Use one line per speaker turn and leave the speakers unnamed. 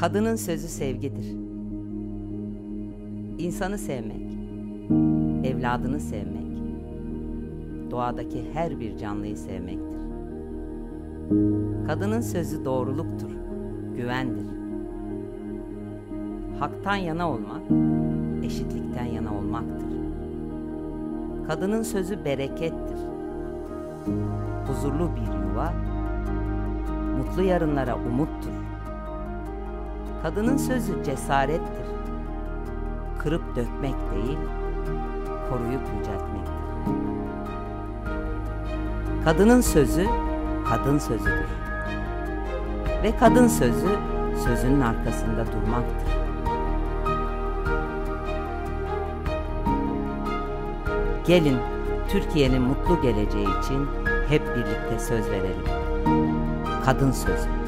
Kadının sözü sevgidir. İnsanı sevmek, evladını sevmek, doğadaki her bir canlıyı sevmektir. Kadının sözü doğruluktur, güvendir. Haktan yana olmak, eşitlikten yana olmaktır. Kadının sözü berekettir. Huzurlu bir yuva, mutlu yarınlara umuttur. Kadının sözü cesarettir. Kırıp dökmek değil, koruyup yüceltmektir. Kadının sözü, kadın sözüdür. Ve kadın sözü, sözünün arkasında durmaktır. Gelin, Türkiye'nin mutlu geleceği için hep birlikte söz verelim. Kadın sözü.